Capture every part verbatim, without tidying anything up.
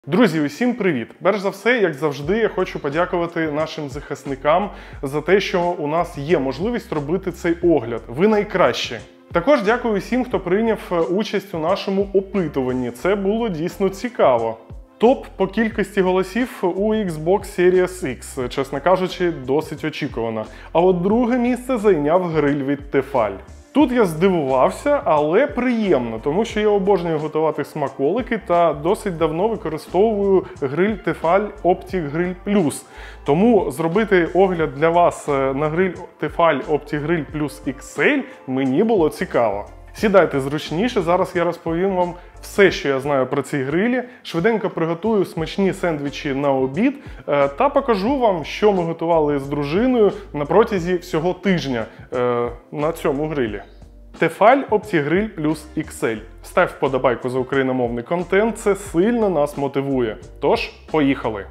Друзі, усім привіт! Перш за все, як завжди, я хочу подякувати нашим захисникам за те, що у нас є можливість робити цей огляд. Ви найкращі! Також дякую всім, хто прийняв участь у нашому опитуванні. Це було дійсно цікаво. Топ по кількості голосів у Xbox Series X, чесно кажучи, досить очікувано. А от друге місце зайняв гриль від Tefal. Тут я здивувався, але приємно, тому що я обожнюю готувати смаколики та досить давно використовую гриль Tefal Opti Grill Plus. Тому зробити огляд для вас на гриль Tefal Opti Grill Plus ікс ель мені було цікаво. Сідайте зручніше, зараз я розповім вам все, що я знаю про ці грилі, швиденько приготую смачні сендвічі на обід та покажу вам, що ми готували з дружиною на протязі всього тижня на цьому грилі. Tefal Opti Grill Plus ікс ель. Став вподобайку за україномовний контент, це сильно нас мотивує. Тож, поїхали!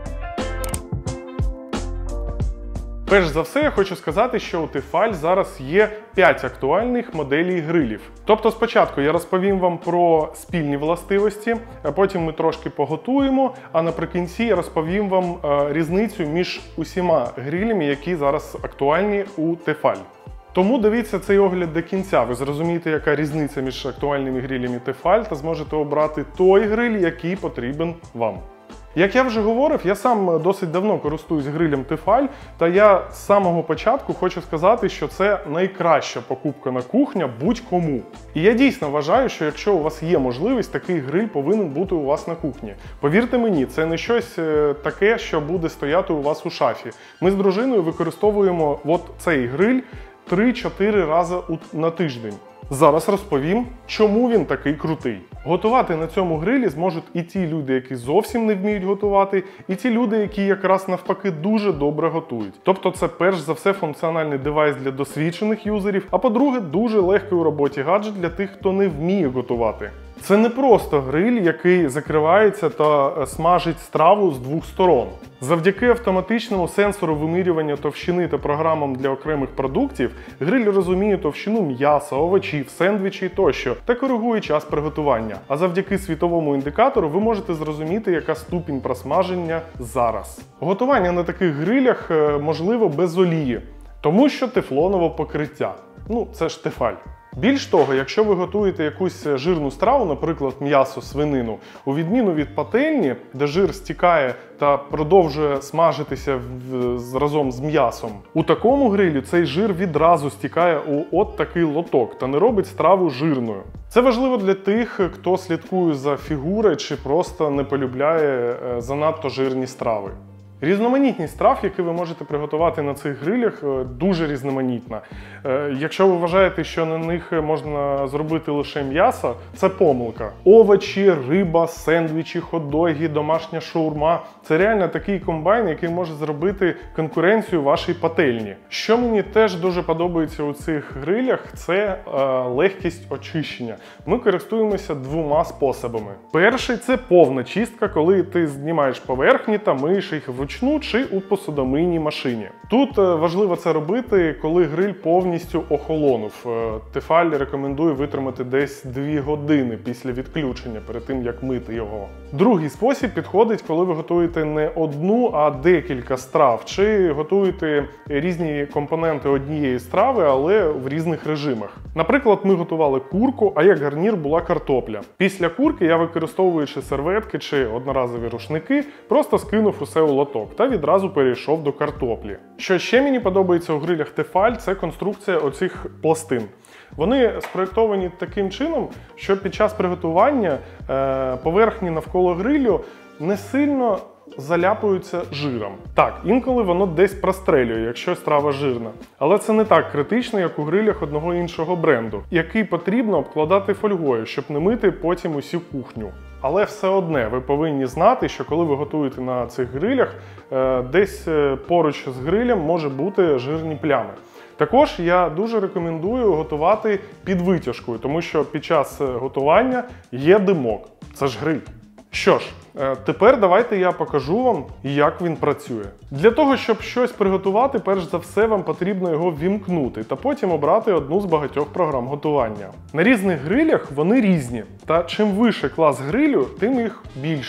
Перш за все, я хочу сказати, що у Tefal зараз є п'ять актуальних моделей грилів. Тобто спочатку я розповім вам про спільні властивості, а потім ми трошки поготуємо, а наприкінці я розповім вам е, різницю між усіма грилями, які зараз актуальні у Tefal. Тому дивіться цей огляд до кінця, ви зрозумієте, яка різниця між актуальними грилями Tefal та зможете обрати той гриль, який потрібен вам. Як я вже говорив, я сам досить давно користуюсь грилем Tefal, та я з самого початку хочу сказати, що це найкраща покупка на кухню будь-кому. І я дійсно вважаю, що якщо у вас є можливість, такий гриль повинен бути у вас на кухні. Повірте мені, це не щось таке, що буде стояти у вас у шафі. Ми з дружиною використовуємо от цей гриль три-чотири рази на тиждень. Зараз розповім, чому він такий крутий. Готувати на цьому грилі зможуть і ті люди, які зовсім не вміють готувати, і ті люди, які якраз навпаки дуже добре готують. Тобто це перш за все функціональний девайс для досвідчених юзерів, а по-друге, дуже легкий у роботі гаджет для тих, хто не вміє готувати. Це не просто гриль, який закривається та смажить страву з двох сторон. Завдяки автоматичному сенсору вимірювання товщини та програмам для окремих продуктів, гриль розуміє товщину м'яса, овочів, сендвічів тощо та коригує час приготування. А завдяки світовому індикатору ви можете зрозуміти, яка ступінь просмаження зараз. Готування на таких грилях можливо без олії, тому що тефлонове покриття. Ну, це ж Tefal. Більш того, якщо ви готуєте якусь жирну страву, наприклад, м'ясо, свинину, у відміну від пательні, де жир стікає та продовжує смажитися разом з м'ясом, у такому грилі цей жир відразу стікає у от такий лоток та не робить страву жирною. Це важливо для тих, хто слідкує за фігурою чи просто не полюбляє занадто жирні страви. Різноманітність страв, які ви можете приготувати на цих грилях, дуже різноманітна. Якщо ви вважаєте, що на них можна зробити лише м'ясо, це помилка. Овочі, риба, сендвічі, хот-доги, домашня шаурма – це реально такий комбайн, який може зробити конкуренцію вашій пательні. Що мені теж дуже подобається у цих грилях – це е, легкість очищення. Ми користуємося двома способами. Перший – це повна чистка, коли ти знімаєш поверхні та миєш їх в вручну чи у посудомийній машині. Тут важливо це робити, коли гриль повністю охолонув. Tefal рекомендує витримати десь дві години після відключення, перед тим як мити його. Другий спосіб підходить, коли ви готуєте не одну, а декілька страв, чи готуєте різні компоненти однієї страви, але в різних режимах. Наприклад, ми готували курку, а як гарнір була картопля. Після курки я, використовуючи серветки чи одноразові рушники, просто скинув усе у лоток та відразу перейшов до картоплі. Що ще мені подобається у грилях Tefal – це конструкція оцих пластин. Вони спроєктовані таким чином, що під час приготування е, поверхні навколо грилю не сильно заляпуються жиром. Так, інколи воно десь прострелює, якщо страва жирна. Але це не так критично, як у грилях одного іншого бренду, який потрібно обкладати фольгою, щоб не мити потім усю кухню. Але все одне, ви повинні знати, що коли ви готуєте на цих грилях, десь поруч з грилем може бути жирні плями. Також я дуже рекомендую готувати під витяжкою, тому що під час готування є димок. Це ж гриль. Що ж, тепер давайте я покажу вам, як він працює. Для того, щоб щось приготувати, перш за все вам потрібно його ввімкнути та потім обрати одну з багатьох програм готування. На різних грилях вони різні, та чим вище клас грилю, тим їх більше.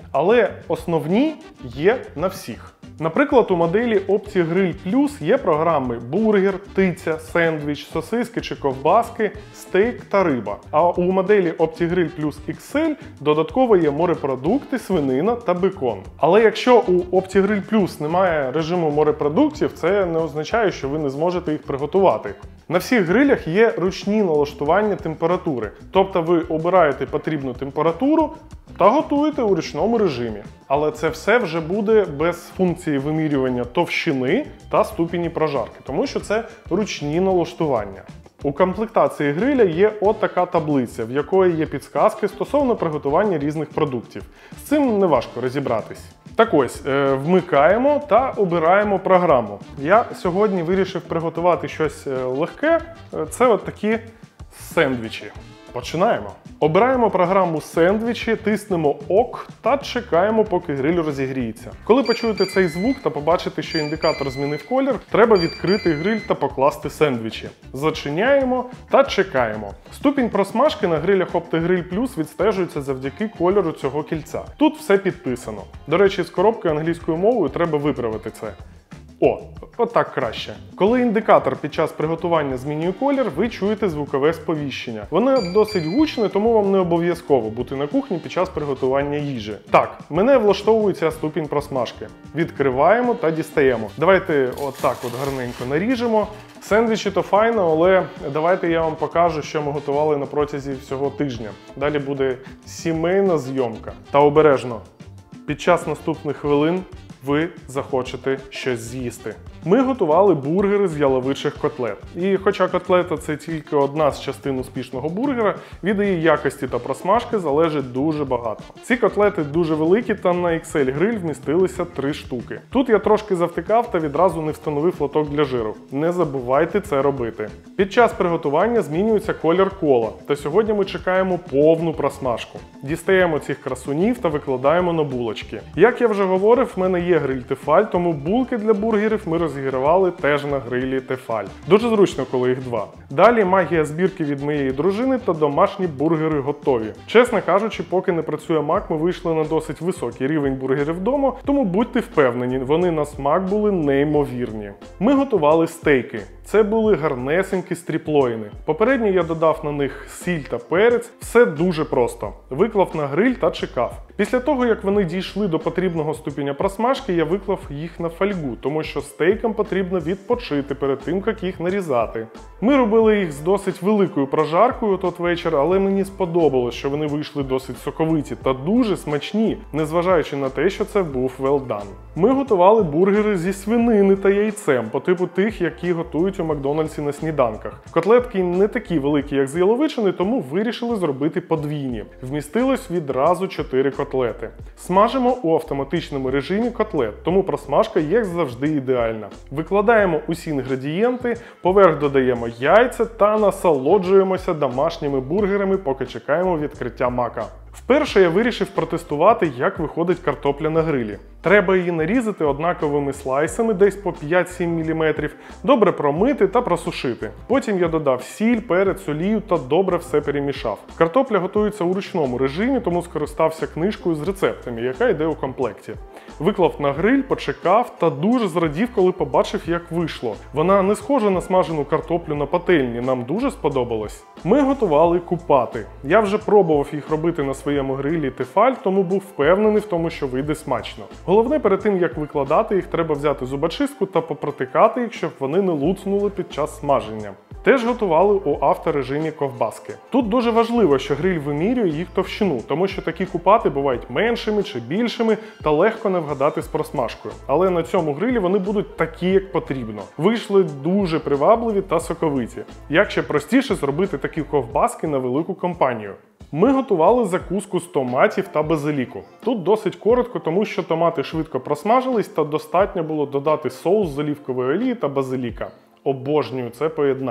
Але основні є на всіх. Наприклад, у моделі OptiGrill Plus є програми бургер, птиця, сендвіч, сосиски чи ковбаски, стейк та риба. А у моделі OptiGrill Plus ікс ель додатково є морепродукти, свинина та бекон. Але якщо у OptiGrill Plus немає режиму морепродуктів, це не означає, що ви не зможете їх приготувати. На всіх грилях є ручні налаштування температури, тобто ви обираєте потрібну температуру та готуєте у ручному режимі. Але це все вже буде без функції вимірювання товщини та ступені прожарки, тому що це ручні налаштування. У комплектації гриля є от така таблиця, в якої є підсказки стосовно приготування різних продуктів. З цим не важко розібратись. Так ось, вмикаємо та обираємо програму. Я сьогодні вирішив приготувати щось легке, це от такі сендвічі. Починаємо. Обираємо програму сендвічі, тиснемо ок та чекаємо, поки гриль розігріється. Коли почуєте цей звук та побачите, що індикатор змінив колір, треба відкрити гриль та покласти сендвічі. Зачиняємо та чекаємо. Ступінь просмажки на грилях OptiGrill Plus відстежується завдяки кольору цього кільця. Тут все підписано. До речі, з коробкою англійською мовою треба виправити це. О, отак краще. Коли індикатор під час приготування змінює колір, ви чуєте звукове сповіщення. Воно досить гучне, тому вам не обов'язково бути на кухні під час приготування їжі. Так, мене влаштовує ця ступінь просмажки. Відкриваємо та дістаємо. Давайте отак от гарненько наріжемо. Сендвічі то файно, але давайте я вам покажу, що ми готували на протязі всього тижня. Далі буде сімейна зйомка. Та обережно, під час наступних хвилин ви захочете щось з'їсти. Ми готували бургери з яловичих котлет. І хоча котлета – це тільки одна з частин успішного бургера, від її якості та просмажки залежить дуже багато. Ці котлети дуже великі, та на ікс ель гриль вмістилися три штуки. Тут я трошки завтикав та відразу не встановив лоток для жиру. Не забувайте це робити. Під час приготування змінюється колір кола, та сьогодні ми чекаємо повну просмажку. Дістаємо цих красунів та викладаємо на булочки. Як я вже говорив, в мене є гриль Тефаль, тому булки для бургерів ми розігрівали теж на грилі Тефаль. Дуже зручно, коли їх два. Далі магія збірки від моєї дружини та домашні бургери готові. Чесно кажучи, поки не працює Мак, ми вийшли на досить високий рівень бургерів вдома, тому будьте впевнені, вони на смак були неймовірні. Ми готували стейки. Це були гарнесенькі стріплоїни. Попередньо я додав на них сіль та перець. Все дуже просто. Виклав на гриль та чекав. Після того, як вони дійшли до потрібного ступеня просмажки, я виклав їх на фольгу, тому що стейкам потрібно відпочити перед тим, як їх нарізати. Ми робили їх з досить великою прожаркою тот вечір, але мені сподобалось, що вони вийшли досить соковиті та дуже смачні, незважаючи на те, що це був well done. Ми готували бургери зі свинини та яйцем, по типу тих, які готують у Макдональдсі на сніданках. Котлетки не такі великі, як з яловичини, тому вирішили зробити подвійні. Вмістилось відразу чотири котлети. Смажимо у автоматичному режимі котлет, тому просмажка, як завжди, ідеальна. Викладаємо усі інгредієнти, поверх додаємо яйця та насолоджуємося домашніми бургерами, поки чекаємо відкриття Мака. Вперше я вирішив протестувати, як виходить картопля на грилі. Треба її нарізати однаковими слайсами, десь по п'ять-сім міліметрів, добре промити та просушити. Потім я додав сіль, перець, олію та добре все перемішав. Картопля готується у ручному режимі, тому скористався книжкою з рецептами, яка йде у комплекті. Виклав на гриль, почекав та дуже зрадів, коли побачив, як вийшло. Вона не схожа на смажену картоплю на пательні, нам дуже сподобалось. Ми готували купати. Я вже пробував їх робити на своєму грилі Тефаль, тому був впевнений в тому, що вийде смачно. Головне, перед тим, як викладати їх, треба взяти зубочистку та попротикати їх, щоб вони не луцнули під час смаження. Теж готували у авторежимі ковбаски. Тут дуже важливо, що гриль вимірює їх товщину, тому що такі купати бувають меншими чи більшими та легко не вгадати з просмажкою. Але на цьому грилі вони будуть такі, як потрібно. Вийшли дуже привабливі та соковиті. Як ще простіше зробити такі ковбаски на велику компанію? Ми готували закуску з томатів та базиліку. Тут досить коротко, тому що томати швидко просмажились та достатньо було додати соус з олівкової олії та базиліка. Обожнюю це поєднання.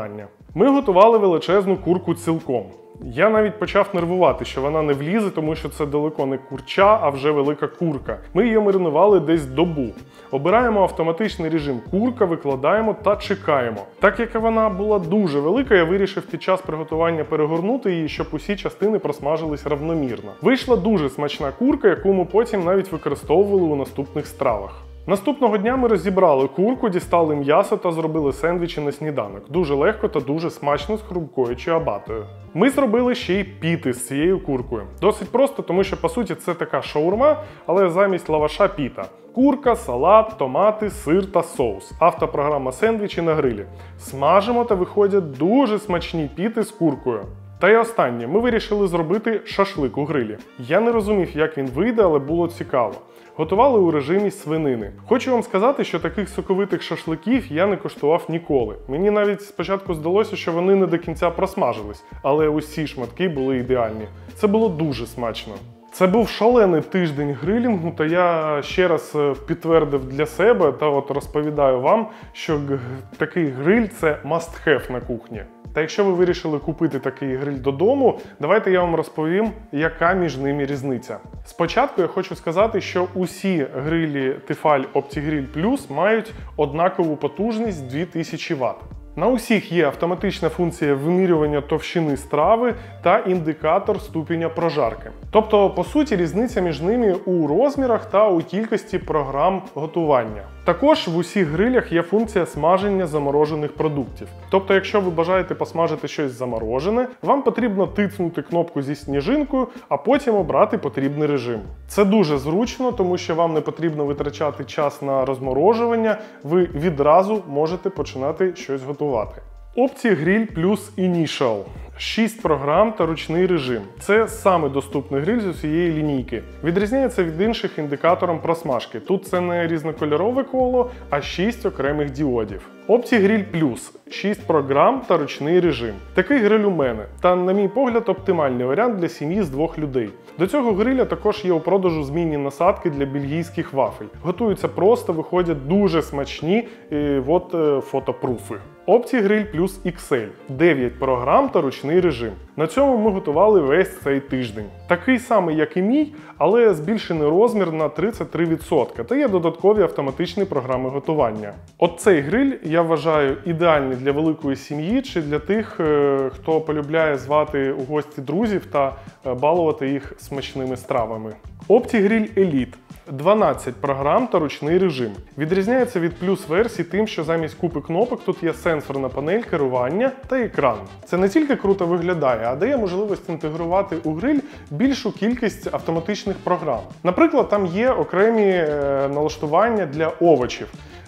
Ми готували величезну курку цілком. Я навіть почав нервувати, що вона не влізе, тому що це далеко не курча, а вже велика курка. Ми її маринували десь добу. Обираємо автоматичний режим курка, викладаємо та чекаємо. Так як вона була дуже велика, я вирішив під час приготування перегорнути її, щоб усі частини просмажились равномірно. Вийшла дуже смачна курка, яку ми потім навіть використовували у наступних стравах. Наступного дня ми розібрали курку, дістали м'ясо та зробили сендвічі на сніданок. Дуже легко та дуже смачно з хрумкою чиабатою. Ми зробили ще й піти з цією куркою. Досить просто, тому що по суті це така шаурма, але замість лаваша піта. Курка, салат, томати, сир та соус. Автопрограма сендвічі на грилі. Смажимо та виходять дуже смачні піти з куркою. Та й останнє, ми вирішили зробити шашлик у грилі. Я не розумів, як він вийде, але було цікаво. Готували у режимі свинини. Хочу вам сказати, що таких соковитих шашликів я не коштував ніколи. Мені навіть спочатку здалося, що вони не до кінця просмажились, але усі шматки були ідеальні. Це було дуже смачно. Це був шалений тиждень грилінгу, та я ще раз підтвердив для себе та от розповідаю вам, що такий гриль – це must-have на кухні. Та якщо ви вирішили купити такий гриль додому, давайте я вам розповім, яка між ними різниця. Спочатку я хочу сказати, що усі грилі Tefal OptiGrill Plus мають однакову потужність дві тисячі ватт. На усіх є автоматична функція вимірювання товщини страви та індикатор ступеня прожарки. Тобто, по суті, різниця між ними у розмірах та у кількості програм готування. Також в усіх грилях є функція смаження заморожених продуктів. Тобто, якщо ви бажаєте посмажити щось заморожене, вам потрібно тицнути кнопку зі сніжинкою, а потім обрати потрібний режим. Це дуже зручно, тому що вам не потрібно витрачати час на розморожування, ви відразу можете починати щось готувати. OptiGrill Plus Initial. шість програм та ручний режим. Це саме доступний гриль з усієї лінійки. Відрізняється від інших індикатором просмажки. Тут це не різнокольорове коло, а шість окремих діодів. OptiGrill Plus. шість програм та ручний режим. Такий гриль у мене. Та, на мій погляд, оптимальний варіант для сім'ї з двох людей. До цього гриля також є у продажу змінні насадки для бельгійських вафель. Готуються просто, виходять дуже смачні, і от е, фотопруфи. OptiGrill Plus ікс ель. дев'ять програм та ручний режим. На цьому ми готували весь цей тиждень. Такий самий, як і мій, але збільшений розмір на тридцять три відсотки, та є додаткові автоматичні програми готування. От цей гриль, я вважаю, ідеальний для великої сім'ї чи для тих, хто полюбляє звати у гості друзів та балувати їх смачними стравами. OptiGrill Elite. дванадцять програм та ручний режим. Відрізняється від плюс-версії тим, що замість купи кнопок тут є сенсорна панель керування та екран. Це не тільки круто виглядає, а дає можливість інтегрувати у гриль більшу кількість автоматичних програм. Наприклад, там є окремі е, налаштування для овочів.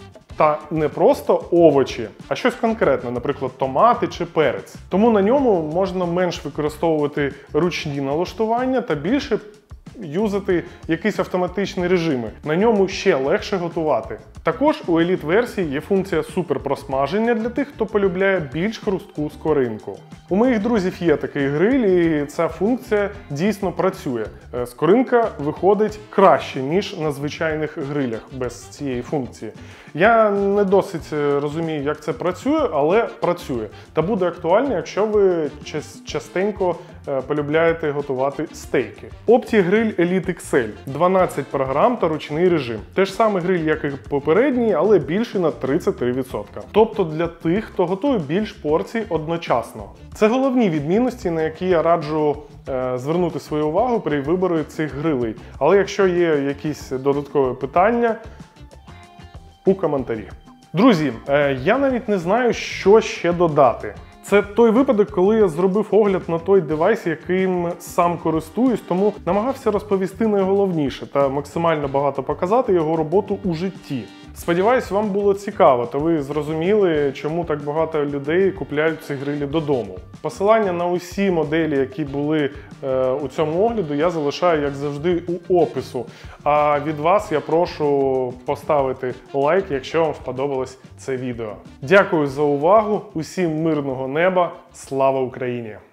Та не просто овочі, а щось конкретне, наприклад, томати чи перець. Тому на ньому можна менш використовувати ручні налаштування та більше юзати якісь автоматичні режими. На ньому ще легше готувати. Також у еліт-версії є функція суперпросмаження для тих, хто полюбляє більш хрустку скоринку. У моїх друзів є такий гриль, і ця функція дійсно працює. Скоринка виходить краще, ніж на звичайних грилях без цієї функції. Я не досить розумію, як це працює, але працює. Та буде актуально, якщо ви частенько полюбляєте готувати стейки. OptiGrill Elite ікс ель. дванадцять програм та ручний режим. Те ж саме гриль, як і попередній, але більший на тридцять три відсотки. Тобто для тих, хто готує більш порцій одночасно. Це головні відмінності, на які я раджу е, звернути свою увагу при виборі цих грилей. Але якщо є якісь додаткові питання, у коментарі. Друзі, е, я навіть не знаю, що ще додати. Це той випадок, коли я зробив огляд на той девайс, яким сам користуюсь, тому намагався розповісти найголовніше та максимально багато показати його роботу у житті. Сподіваюсь, вам було цікаво, та ви зрозуміли, чому так багато людей купляють ці грилі додому. Посилання на усі моделі, які були е, у цьому огляду, я залишаю, як завжди, у опису. А від вас я прошу поставити лайк, якщо вам сподобалось це відео. Дякую за увагу, усім мирного неба, слава Україні!